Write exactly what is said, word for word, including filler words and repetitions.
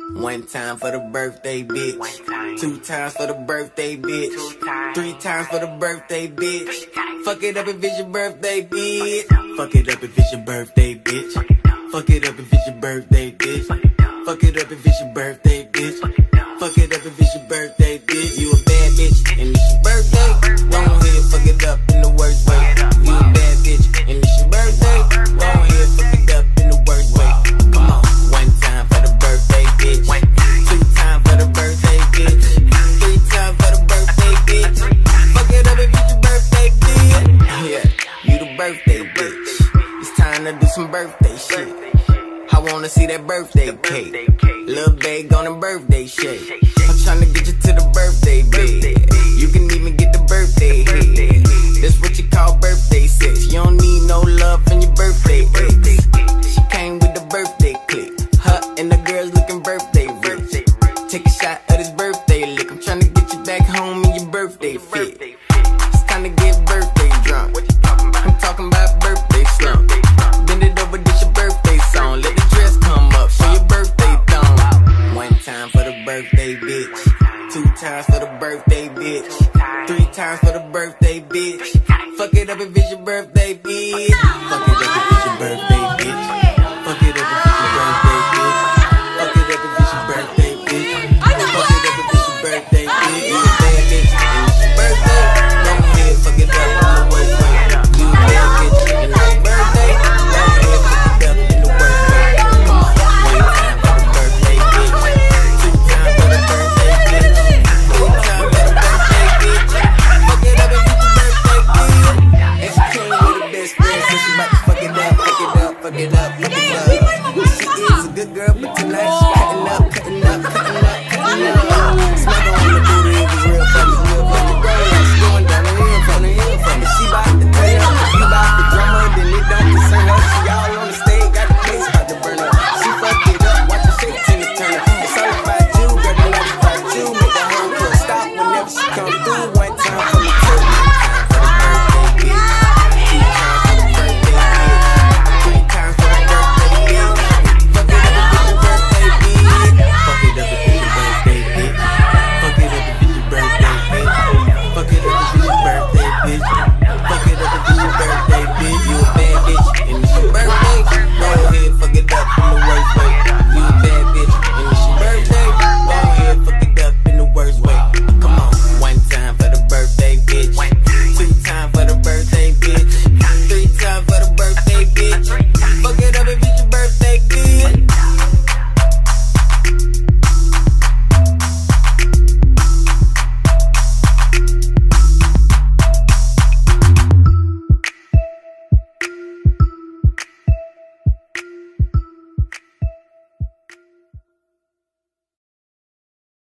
One time for the birthday, bitch. Two times for the birthday, bitch. Three times for the birthday, bitch. Fuck it up if it's your birthday, bitch. Fuck it up if it's your birthday, bitch. Fuck it up if it's your birthday, bitch. Fuck it up if it's your birthday, bitch. Fuck it up if it's your birthday, bitch. You a bad bitch and it's your birthday. Go ahead, fuck it up in the worst way. You a bad bitch and it's your birthday. Go ahead, fuck it up in the worst way. Come on, one time for the birthday, bitch. Two times for the birthday, bitch. Three times for the birthday, bitch. Fuck it up if it's your birthday, bitch. Yeah, you the birthday bitch. It's time to do some birthday shit. I wanna see that birthday cake. Lil' babe on a birthday shake. I'm tryna get you to the birthday bed. You can even get the birthday head. That's what you call birthday sex. You don't need no love from your birthday ex. She came with the birthday click. Her and the girls looking birthday rich. Take a shot of this birthday lick. I'm tryna get you back home in your birthday fit. It's time to get birthday drunk. I'm talking about birthday slump. Bend it over, this your birthday song. Let the dress come up, show your birthday thong. One time for the birthday bitch. Two times for the birthday bitch. Three times for